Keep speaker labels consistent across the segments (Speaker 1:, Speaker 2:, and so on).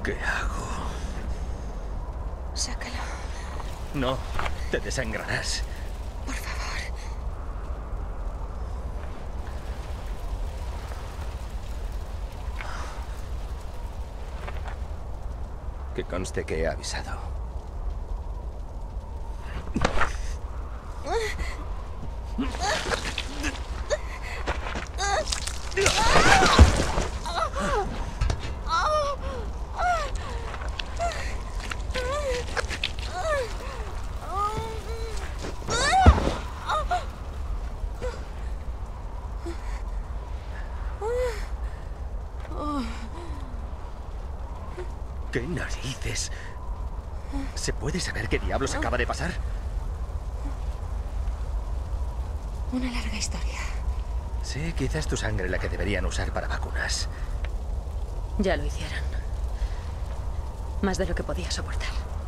Speaker 1: ¿Qué hago?
Speaker 2: Sácalo.
Speaker 1: No, te desangrarás.
Speaker 2: Por favor.
Speaker 1: Que conste que he avisado. ¿Qué narices? ¿Se puede saber qué diablos acaba de pasar?
Speaker 2: Una larga historia.
Speaker 1: Sí, quizás tu sangre la que deberían usar para vacunas.
Speaker 2: Ya lo hicieron. Más de lo que podía soportar.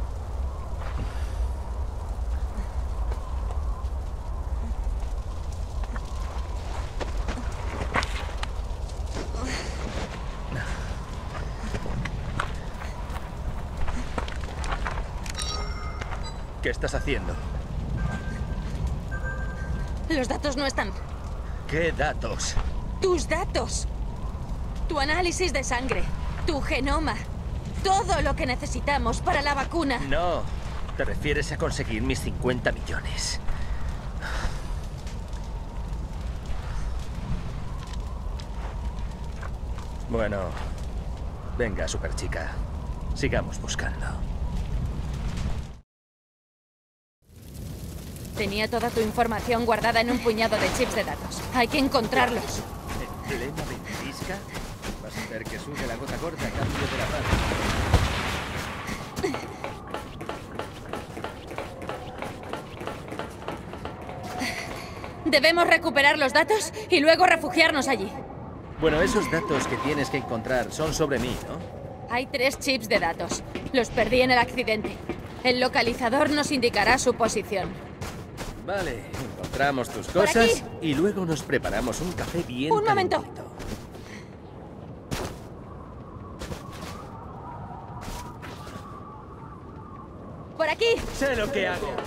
Speaker 1: ¿Qué estás haciendo?
Speaker 2: Los datos no están.
Speaker 1: ¿Qué datos?
Speaker 2: ¡Tus datos! Tu análisis de sangre. Tu genoma. Todo lo que necesitamos para la vacuna.
Speaker 1: No, te refieres a conseguir mis 50 millones. Bueno, venga, superchica. Sigamos buscando.
Speaker 2: Tenía toda tu información guardada en un puñado de chips de datos. Hay que encontrarlos.
Speaker 1: ¿En plena ventisca? Vas a hacer que sube la gota gorda a cambio de la paz.
Speaker 2: Debemos recuperar los datos y luego refugiarnos allí.
Speaker 1: Bueno, esos datos que tienes que encontrar son sobre mí, ¿no?
Speaker 2: Hay 3 chips de datos. Los perdí en el accidente. El localizador nos indicará su posición.
Speaker 1: Vale, encontramos tus
Speaker 2: ¿Por
Speaker 1: cosas
Speaker 2: aquí?
Speaker 1: y luego nos preparamos un café bien
Speaker 2: Un momento.
Speaker 1: calentito.
Speaker 2: ¡Por aquí!
Speaker 1: Sé lo que hago.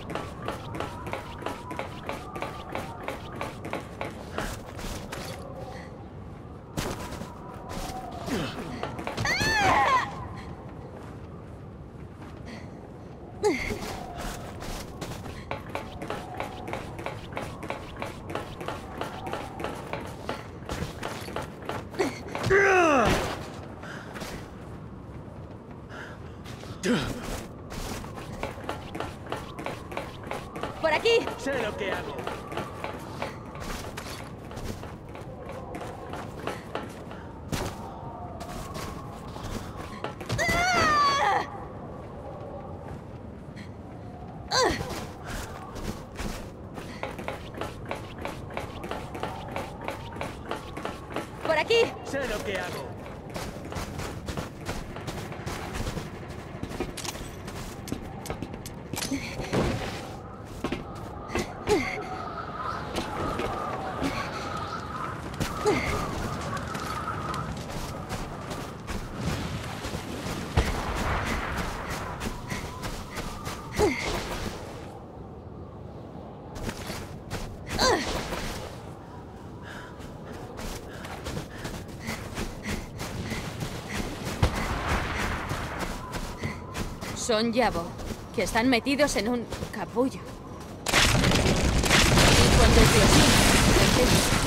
Speaker 2: ¡Por aquí!
Speaker 1: Sé lo que hago.
Speaker 2: ¡Por aquí!
Speaker 1: Sé lo que hago.
Speaker 2: Son Yabo, que están metidos en un capullo. Y cuando el diosín...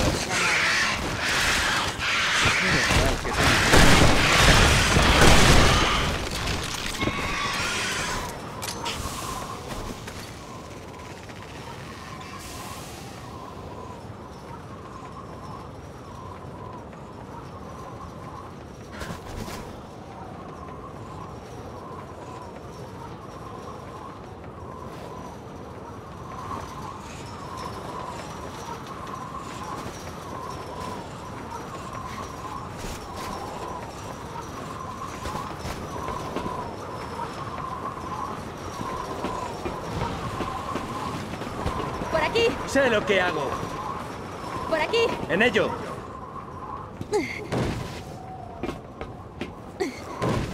Speaker 2: ¡Por aquí!
Speaker 1: Sé lo que hago.
Speaker 2: ¡Por aquí!
Speaker 1: En ello.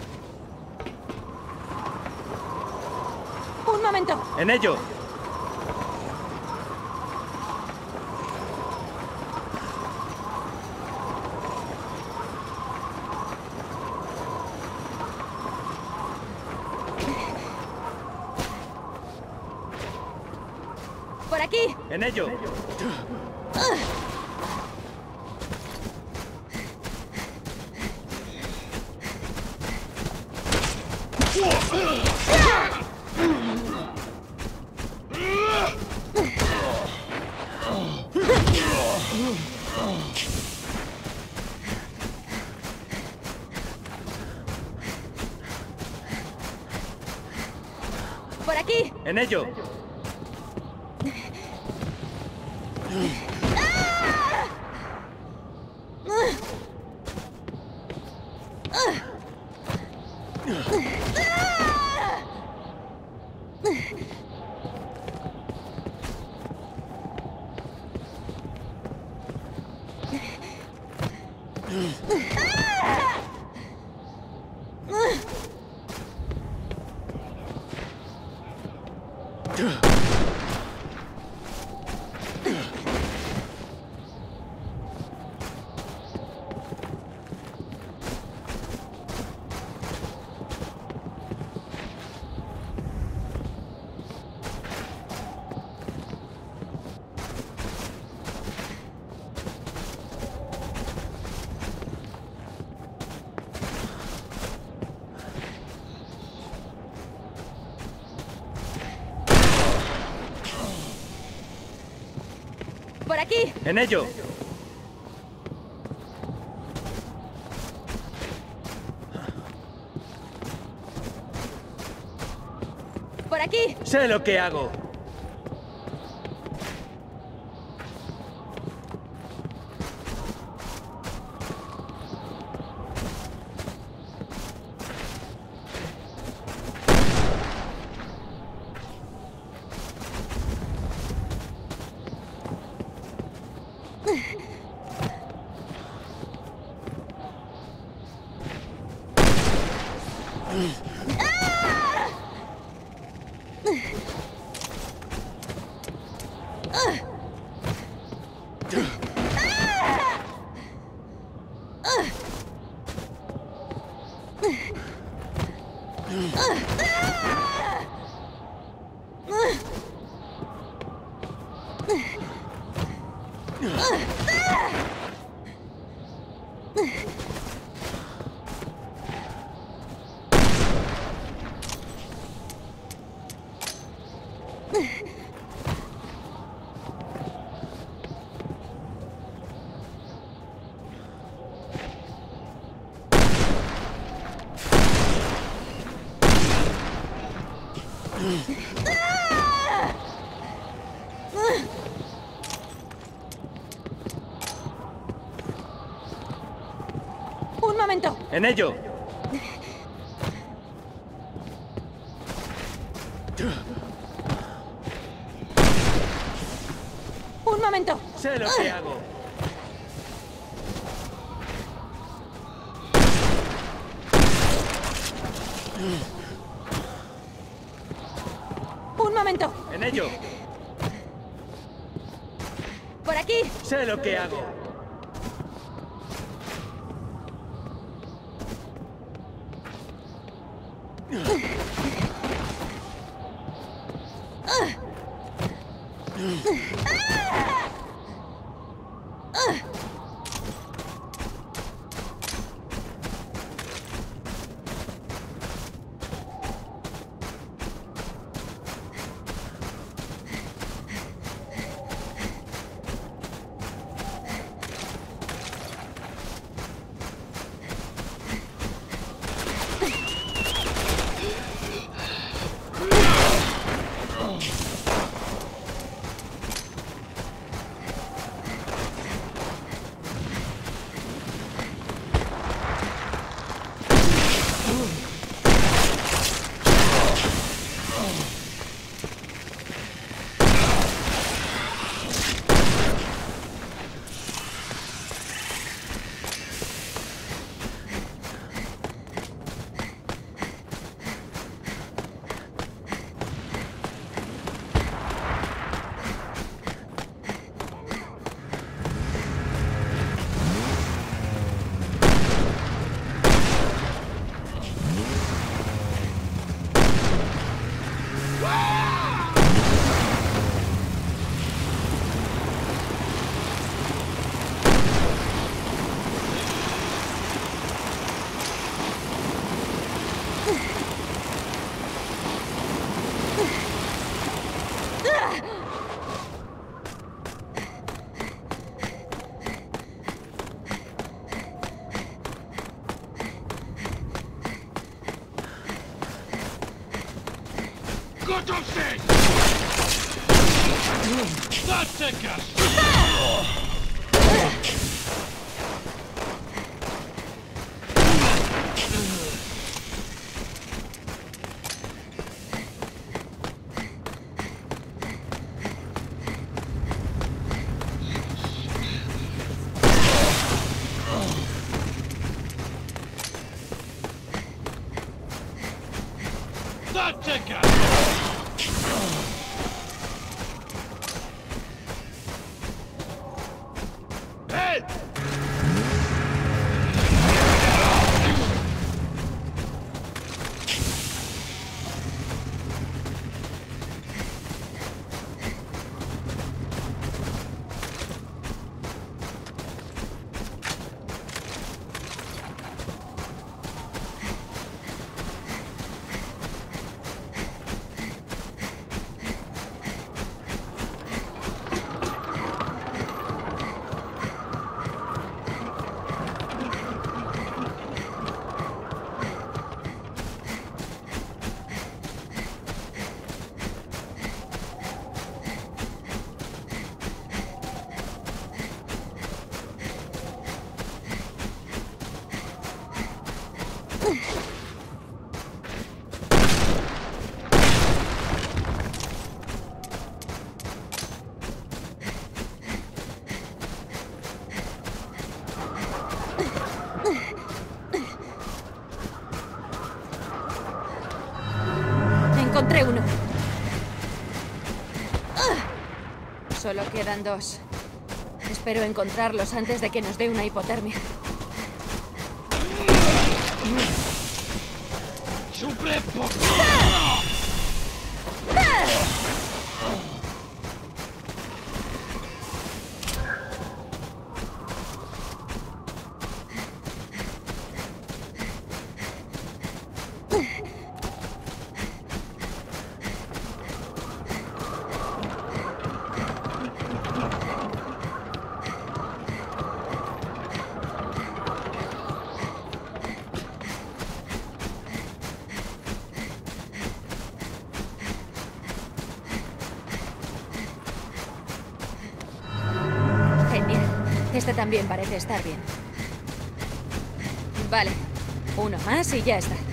Speaker 1: En ello.
Speaker 2: ¡Por aquí!
Speaker 1: En ello.
Speaker 2: ¡Por aquí!
Speaker 1: En ello.
Speaker 2: ¡Por aquí!
Speaker 1: En ello.
Speaker 2: ¡Por aquí!
Speaker 1: Sé lo que hago.
Speaker 2: ¡Un momento!
Speaker 1: En ello.
Speaker 2: ¡Un momento!
Speaker 1: Sé lo que hago.
Speaker 2: ¡Un momento!
Speaker 1: En ello.
Speaker 2: ¡Por aquí!
Speaker 1: Sé lo que hago.
Speaker 3: Gotowy! Zaczekasz! Zaczekasz! Hej!
Speaker 2: Encontré uno. Solo quedan dos. Espero encontrarlos antes de que nos dé una hipotermia.
Speaker 3: Super
Speaker 2: Genial. Este también parece estar bien. Vale. Uno más y ya está.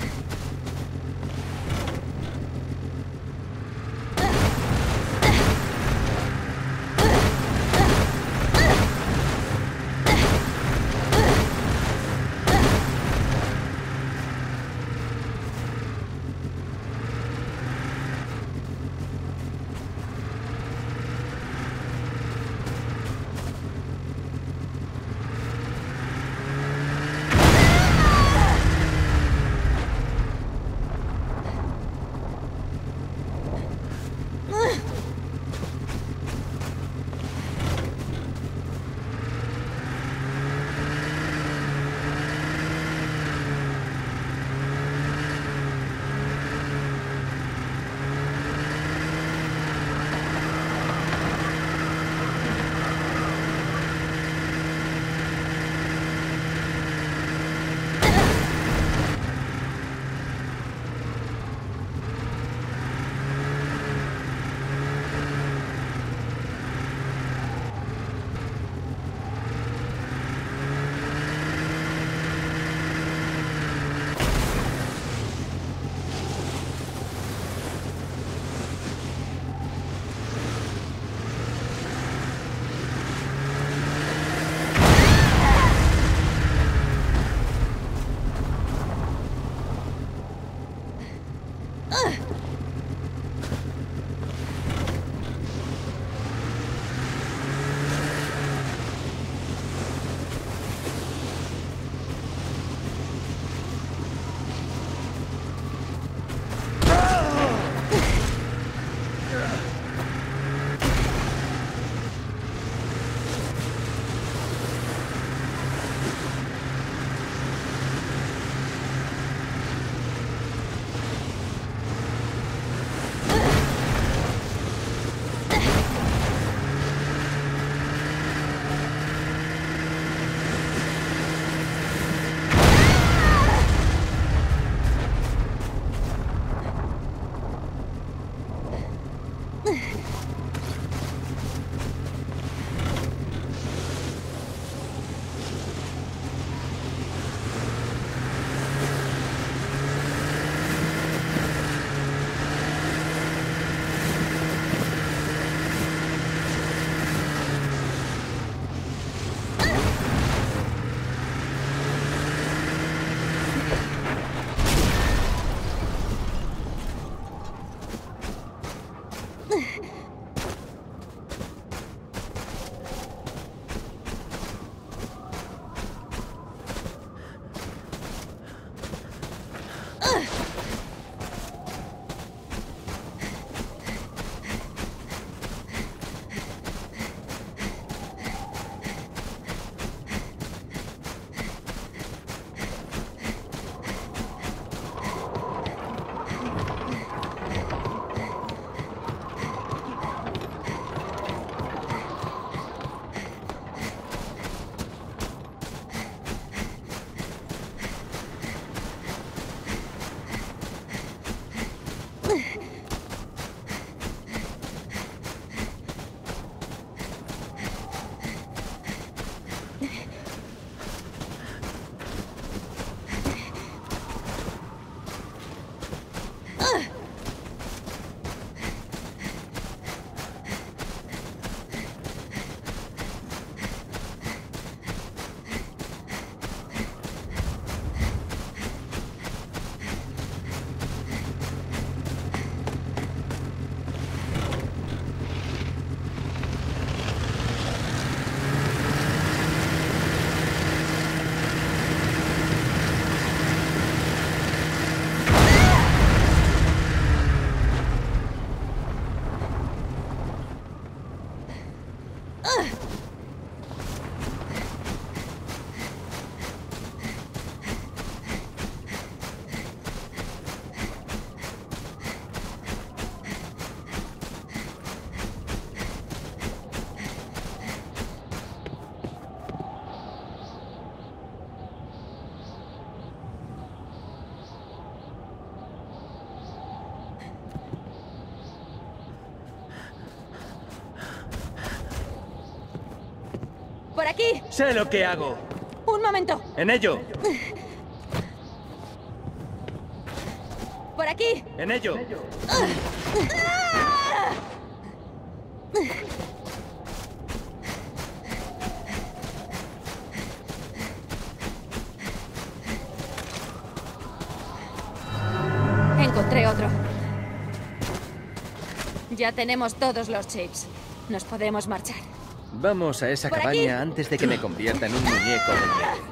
Speaker 2: aquí.
Speaker 4: Sé lo que hago.
Speaker 2: Un momento.
Speaker 4: En ello.
Speaker 2: Por aquí.
Speaker 4: En ello.
Speaker 2: Encontré otro. Ya tenemos todos los chips. Nos podemos marchar.
Speaker 1: Vamos a esa
Speaker 2: ¿Por
Speaker 1: cabaña
Speaker 2: aquí?
Speaker 1: antes de que me convierta en un muñeco de nieve.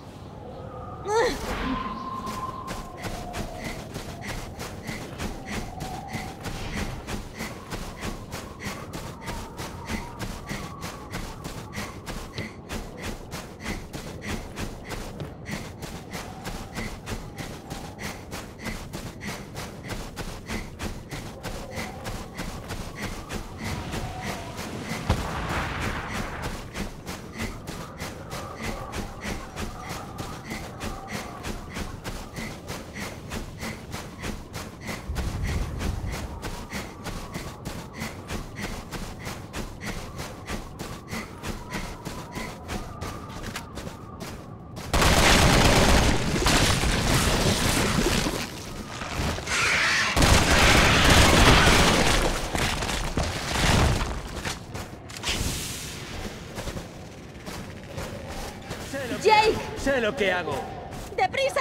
Speaker 2: ¡Jake!
Speaker 4: Sé lo que hago.
Speaker 2: ¡Deprisa!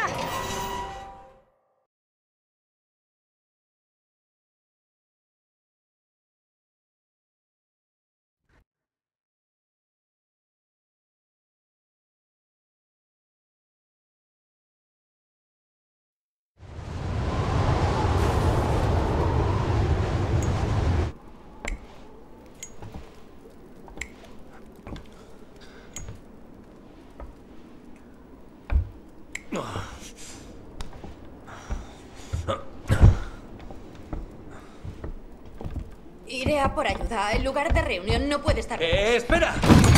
Speaker 2: Iré a por ayuda. El lugar de reunión no puede estar...
Speaker 4: ¡Espera!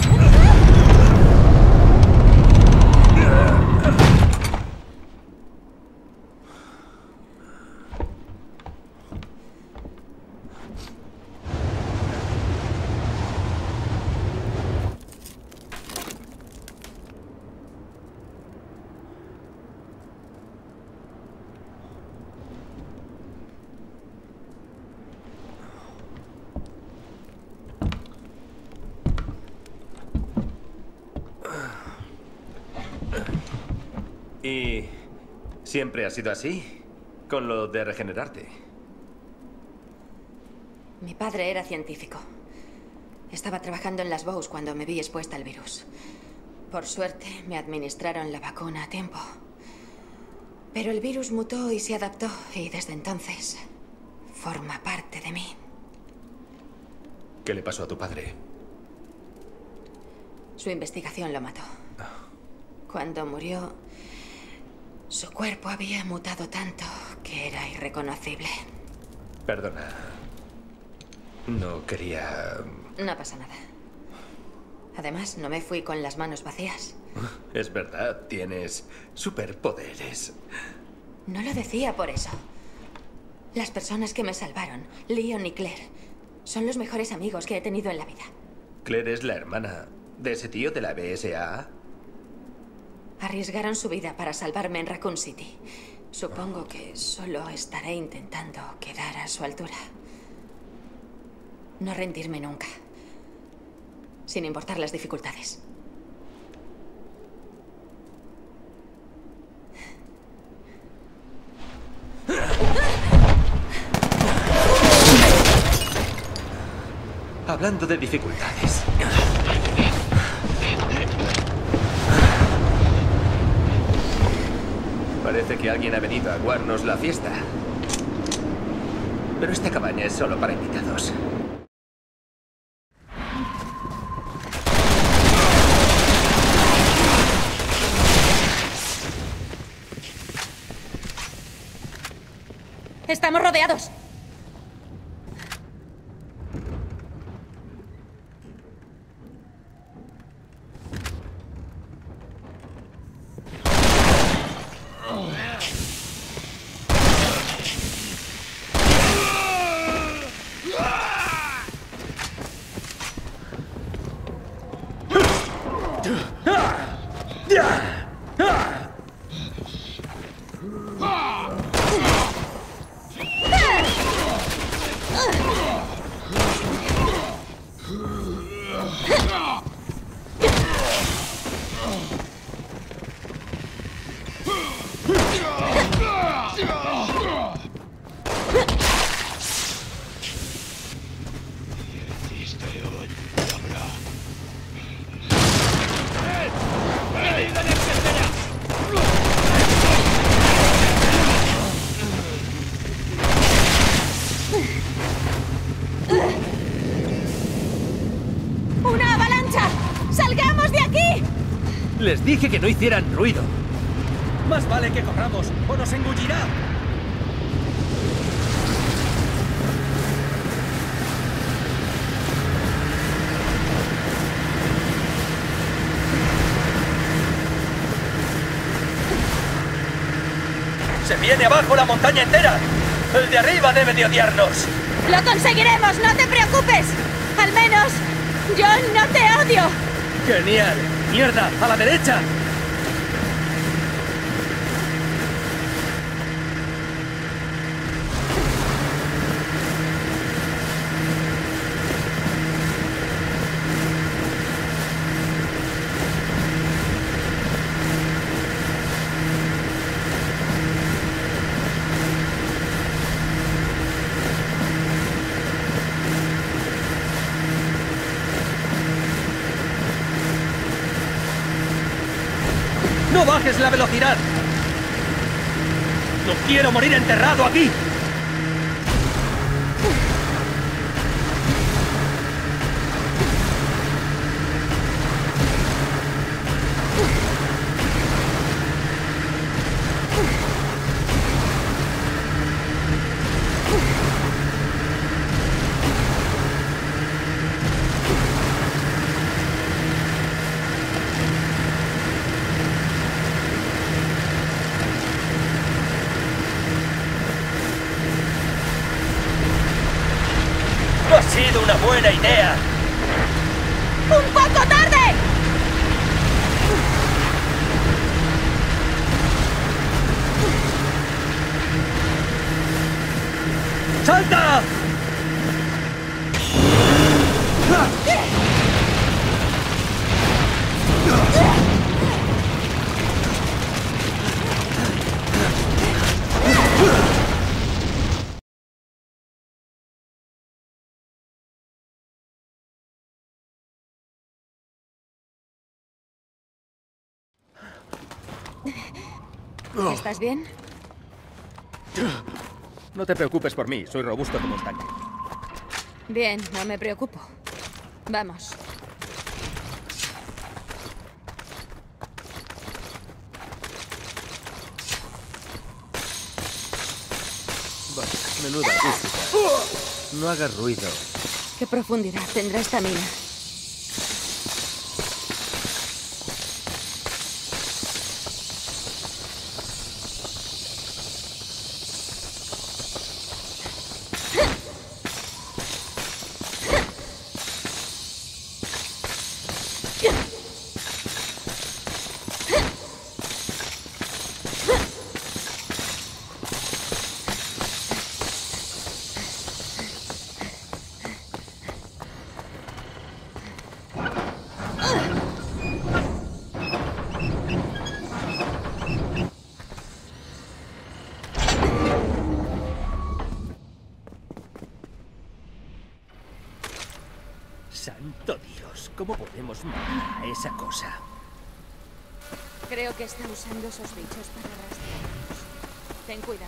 Speaker 4: ¿Y siempre ha sido así? Con lo de regenerarte.
Speaker 2: Mi padre era científico. Estaba trabajando en las Bows cuando me vi expuesta al virus. Por suerte, me administraron la vacuna a tiempo. Pero el virus mutó y se adaptó, y desde entonces forma parte de mí.
Speaker 4: ¿Qué le pasó a tu padre?
Speaker 2: Su investigación lo mató. Cuando murió, su cuerpo había mutado tanto que era irreconocible.
Speaker 4: Perdona. No quería...
Speaker 2: No pasa nada. Además, no me fui con las manos vacías.
Speaker 4: Es verdad, tienes superpoderes.
Speaker 2: No lo decía por eso. Las personas que me salvaron, Leon y Claire, son los mejores amigos que he tenido en la vida.
Speaker 4: Claire es la hermana de ese tío de la BSAA.
Speaker 2: Arriesgaron su vida para salvarme en Raccoon City. Supongo que solo estaré intentando quedar a su altura. No rendirme nunca. Sin importar las dificultades.
Speaker 4: Hablando de dificultades. Parece que alguien ha venido a aguarnos la fiesta. Pero esta cabaña es solo para invitados.
Speaker 2: ¡Estamos rodeados!
Speaker 5: dije que no hicieran ruido.
Speaker 6: Más vale que corramos o nos engullirá. ¡Se viene abajo la montaña entera! ¡El de arriba debe de odiarnos!
Speaker 2: ¡Lo conseguiremos! ¡No te preocupes! ¡Al menos yo no te odio!
Speaker 6: ¡Genial! ¡Mierda! ¡A la derecha! ¡No bajes la velocidad! ¡No quiero morir enterrado aquí! ¡No ha sido una buena idea!
Speaker 2: ¡Un poco tarde!
Speaker 6: ¡Salta!
Speaker 2: ¿Estás bien?
Speaker 1: No te preocupes por mí, soy robusto como un tanque.
Speaker 2: Bien, no me preocupo. Vamos.
Speaker 4: Vaya, menuda acústica. No hagas ruido.
Speaker 2: ¿Qué profundidad tendrá esta mina?
Speaker 6: ¡Santo Dios! ¿Cómo podemos matar a esa cosa?
Speaker 2: Creo que está usando esos bichos para rastrearnos. Ten cuidado.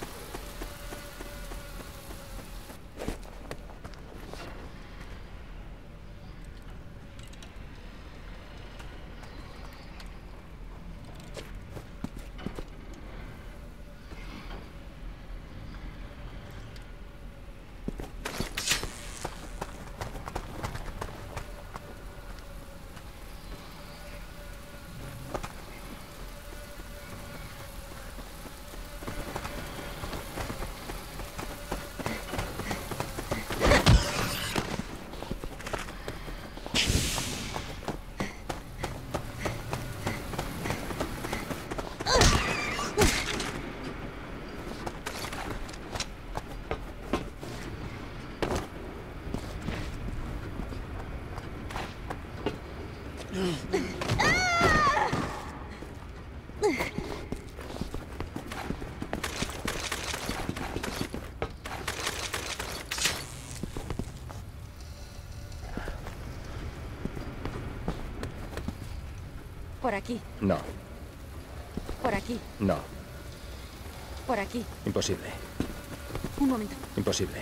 Speaker 2: Por aquí,
Speaker 1: No,
Speaker 2: por aquí,
Speaker 1: no,
Speaker 2: por aquí.
Speaker 1: imposible,
Speaker 2: Un momento.
Speaker 1: imposible.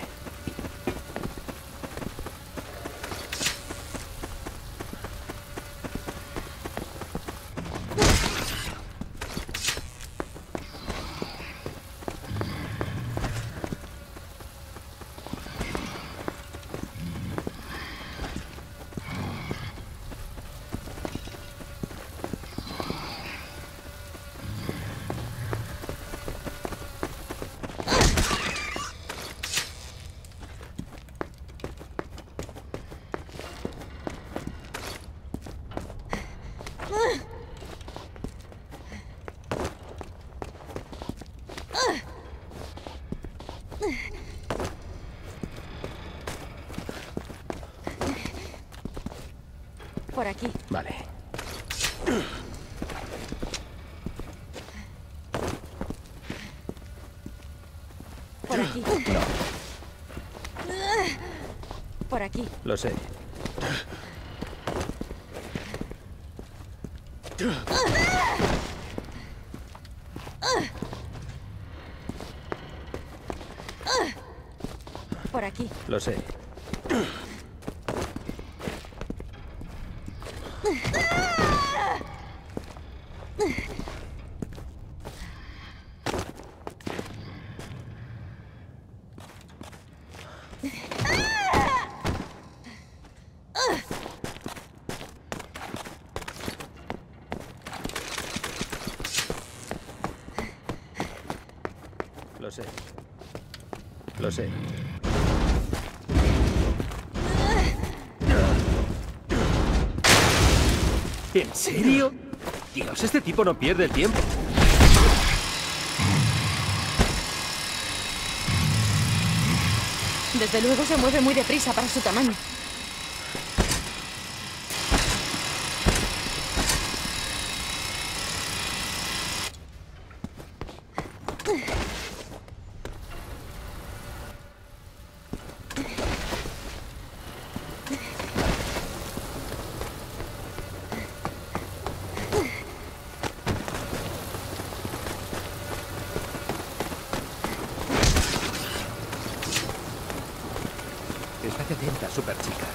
Speaker 2: Por aquí.
Speaker 4: Vale.
Speaker 2: Por aquí.
Speaker 4: No,
Speaker 2: Por aquí.
Speaker 4: lo sé.
Speaker 2: Por aquí.
Speaker 4: Lo sé. Lo sé. Lo sé. ¿En serio? Dios, este tipo no pierde el tiempo.
Speaker 2: Desde luego se mueve muy deprisa para su tamaño.
Speaker 4: Estate atenta, super chica.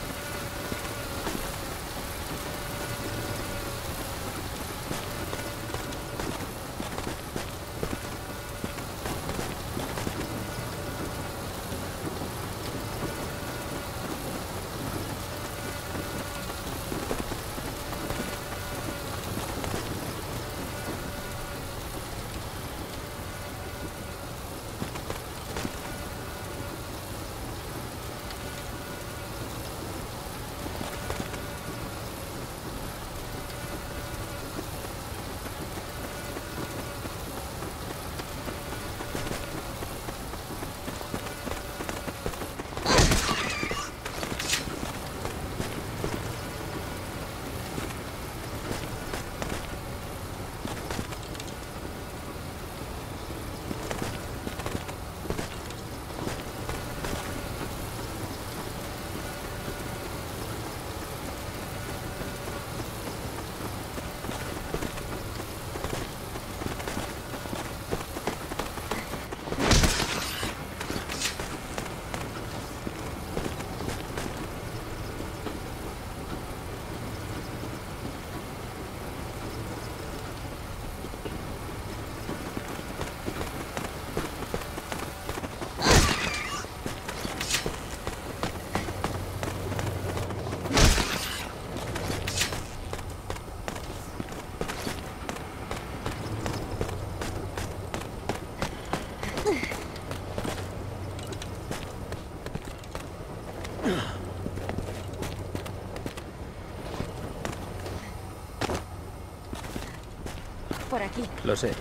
Speaker 2: Por aquí.
Speaker 4: Lo sé.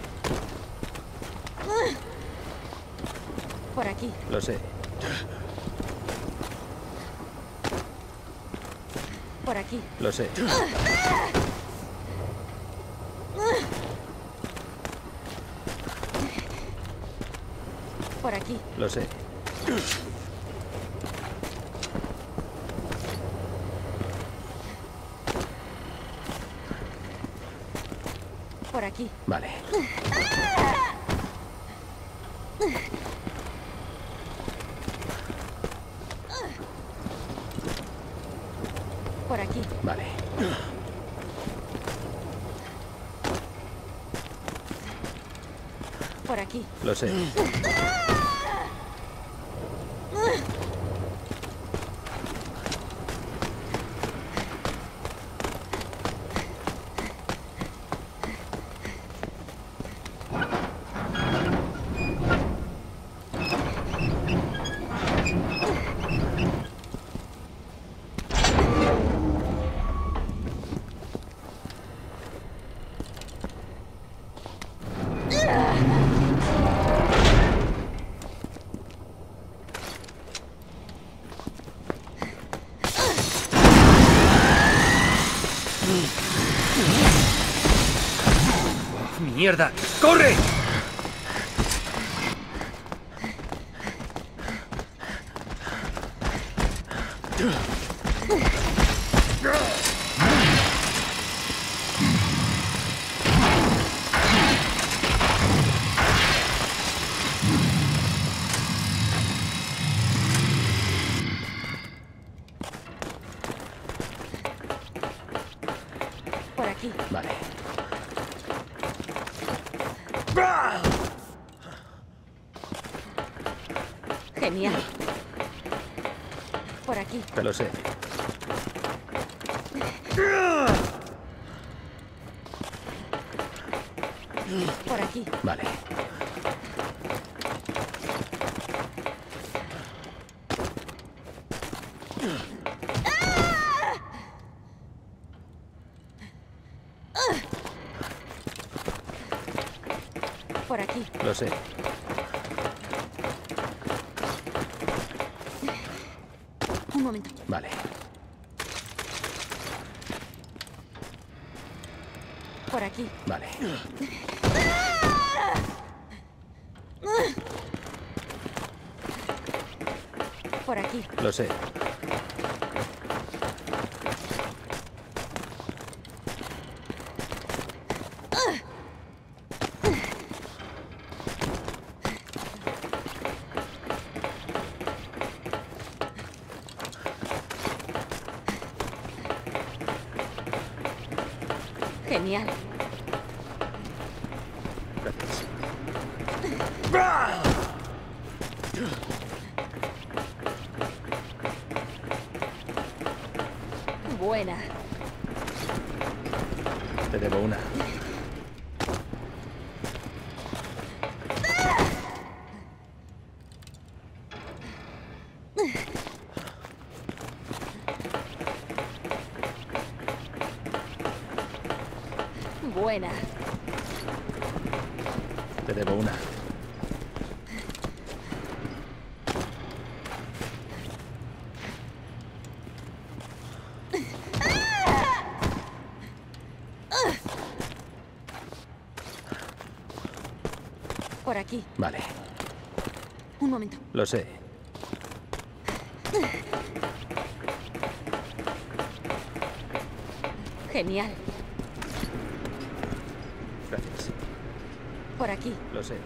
Speaker 2: Por aquí.
Speaker 4: Lo sé.
Speaker 2: Por aquí.
Speaker 4: Lo sé.
Speaker 2: Por aquí.
Speaker 4: Lo sé.
Speaker 2: Por aquí.
Speaker 4: Vale.
Speaker 2: Por aquí.
Speaker 4: Vale.
Speaker 2: Por aquí.
Speaker 4: Lo sé. mierda! ¡Corre!
Speaker 2: Por aquí.
Speaker 4: Vale.
Speaker 2: Genial. Por aquí.
Speaker 4: Lo sé.
Speaker 2: Por aquí.
Speaker 4: Vale.
Speaker 2: Por aquí.
Speaker 4: Lo sé.
Speaker 2: Un momento.
Speaker 4: Vale.
Speaker 2: Por aquí.
Speaker 4: Vale.
Speaker 2: Por aquí.
Speaker 4: Lo sé.
Speaker 2: Genial.
Speaker 4: Gracias.
Speaker 2: Buena.
Speaker 4: Te debo una.
Speaker 2: Buena.
Speaker 4: Te debo una.
Speaker 2: Por aquí.
Speaker 4: Vale.
Speaker 2: Un momento.
Speaker 4: Lo sé.
Speaker 2: Genial.
Speaker 4: Gracias.
Speaker 2: Por aquí.
Speaker 4: Lo sé.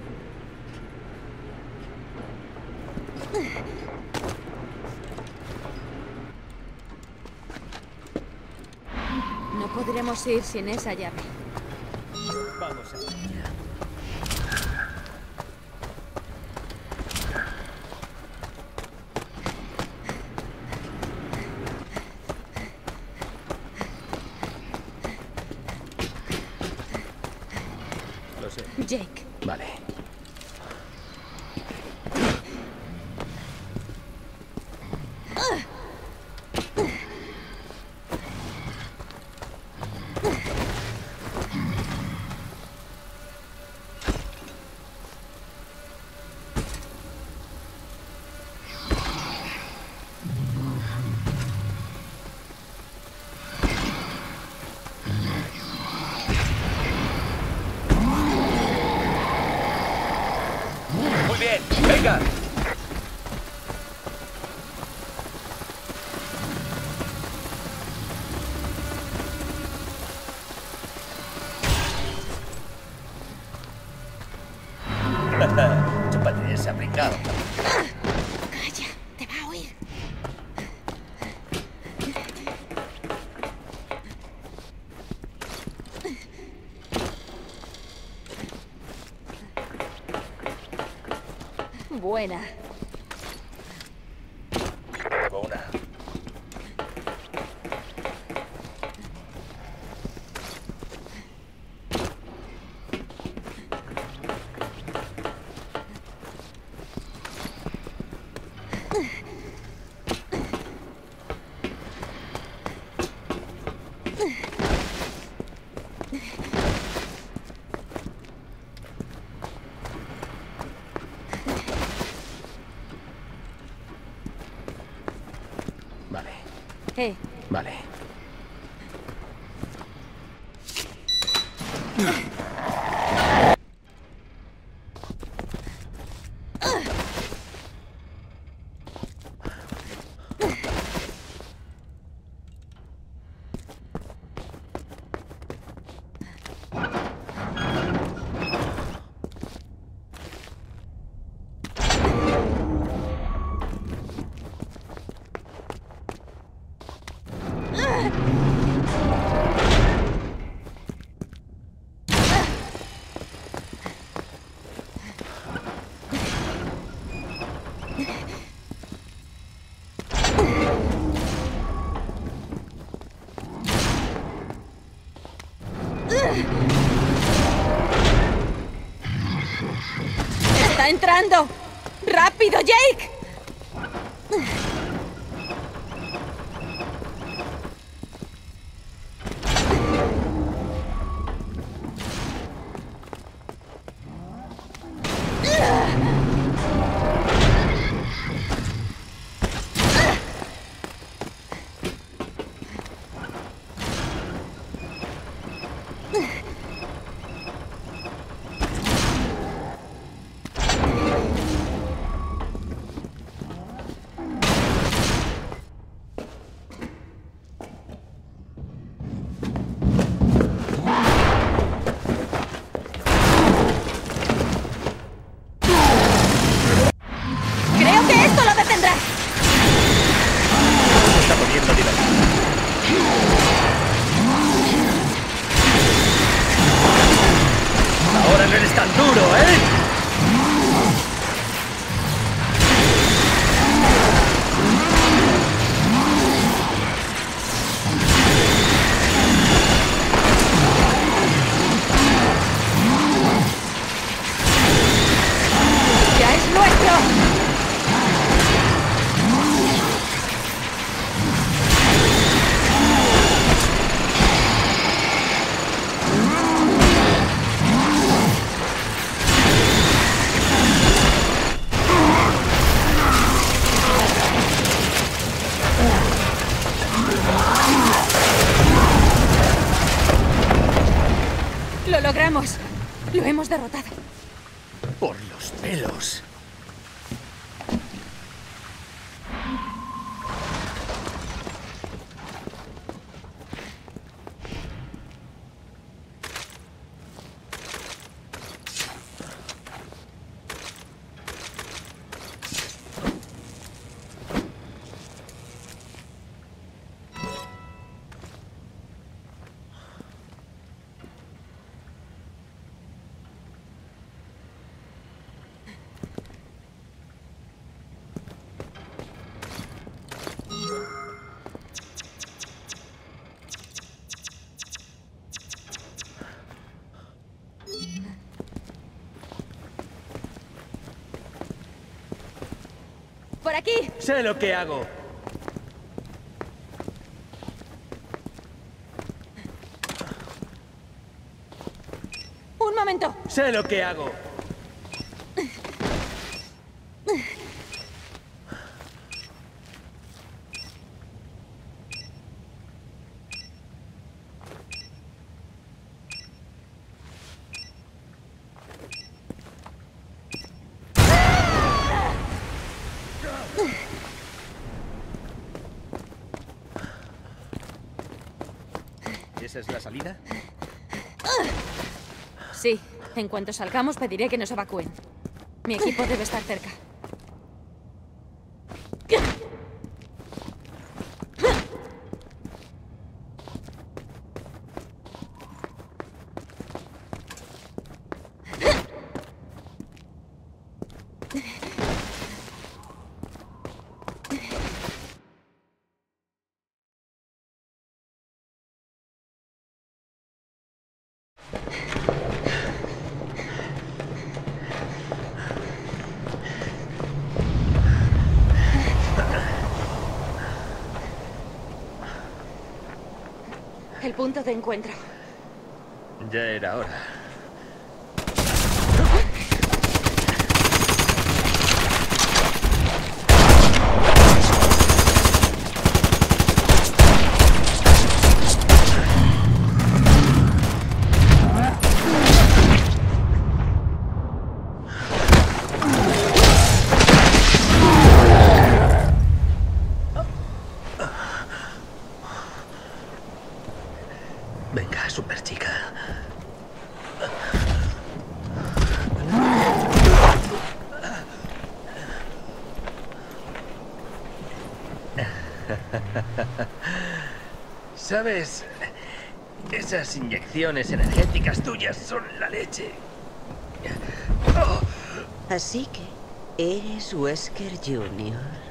Speaker 2: No podremos ir sin esa llave.
Speaker 4: Vamos a allá. Lo sé.
Speaker 2: Jake.
Speaker 4: Vale.
Speaker 6: Muy bien, venga.
Speaker 1: Chúpate ese pringao.
Speaker 2: Calla. Te va a oír. Buena.
Speaker 4: Te debo una. Vale. Vale.
Speaker 2: ¡Está entrando! ¡Rápido, Jake! Creo que esto lo detendrá.
Speaker 4: Se está poniendo divertido.
Speaker 6: Ahora no eres tan duro, ¿eh?
Speaker 2: ¡Ya es nuestro! ¡Lo logramos! ¡Lo hemos derrotado!
Speaker 6: Por los pelos.
Speaker 2: ¡Por aquí!
Speaker 6: Sé lo que hago.
Speaker 2: ¡Un momento!
Speaker 6: Sé lo que hago.
Speaker 1: ¿Esa es la salida?
Speaker 2: Sí, en cuanto salgamos pediré que nos evacúen. Mi equipo debe estar cerca. El punto de encuentro.
Speaker 4: Ya era hora. Venga, super chica. ¿Sabes? Esas inyecciones energéticas tuyas son la leche.
Speaker 5: Así que eres Wesker Jr.